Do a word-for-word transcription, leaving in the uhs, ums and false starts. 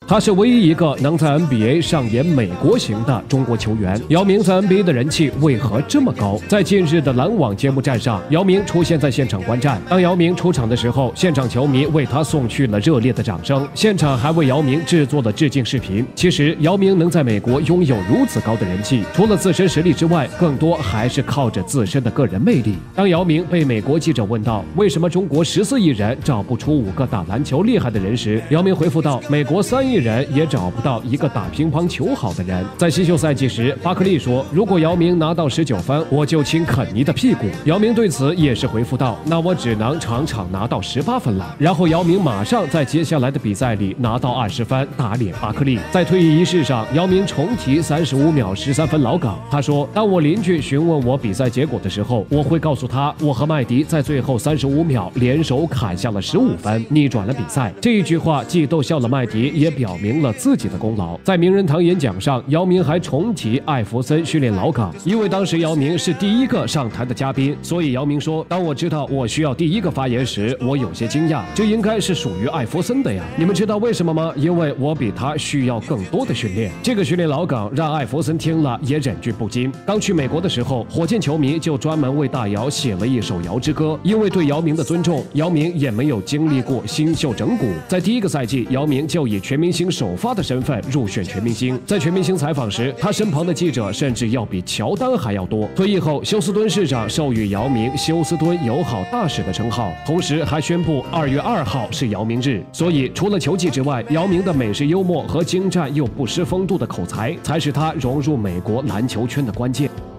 他是唯一一个能在 N B A 上演美国行的中国球员。姚明在 N B A 的人气为何这么高？在近日的篮网揭幕战上，姚明出现在现场观战。当姚明出场的时候，现场球迷为他送去了热烈的掌声，现场还为姚明制作了致敬视频。其实，姚明能在美国拥有如此高的人气，除了自身实力之外，更多还是靠着自身的个人魅力。当姚明被美国记者问到为什么中国十四亿人找不出五个打篮球厉害的人时，姚明回复道：“美国三亿人也找不到一个打乒乓球好的人。”在新秀赛季时，巴克利说：“如果姚明拿到十九分，我就亲肯尼的屁股。”姚明对此也是回复道：“那我只能场场拿到十八分了。”然后姚明马上在接下来的比赛里拿到二十分，打脸巴克利。在退役仪式上，姚明重提三十五秒十三分老梗。他说：“当我邻居询问我比赛结果的时候，我会告诉他，我和麦迪在最后三十五秒联手砍下了十五分，逆转了比赛。”这一句话既逗笑了麦迪，也表明了自己的功劳。在名人堂演讲上，姚明还重提艾弗森训练老梗，因为当时姚明是第一个上台的嘉宾，所以姚明说：“当我知道我需要第一个发言时，我有些惊讶，这应该是属于艾弗森的呀。你们知道为什么吗？因为我比他需要更多的训练。”这个训练老梗让艾弗森听了也忍俊不禁。刚去美国的时候，火箭球迷就专门为大姚写了一首《姚之歌》，因为对姚明的尊重，姚明也没有经历过新秀整蛊。在第一个赛季，姚明就以全明星首发的身份入选全明星。在全明星采访时，他身旁的记者甚至要比乔丹还要多。退役后，休斯敦市长授予姚明休斯敦友好大使的称号，同时还宣布二月二号是姚明日。所以，除了球技之外，姚明的美式幽默和精湛又不失风度的口才，才是他融入美国篮球圈的关键。